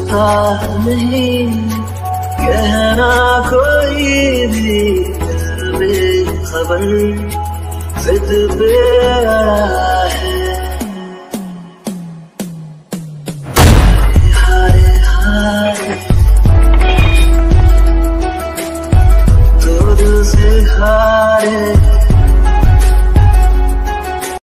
सोचता नहीं, कहना कोई भी बेखबर जिद पे आया है। हाय हाय तो दिल से हारे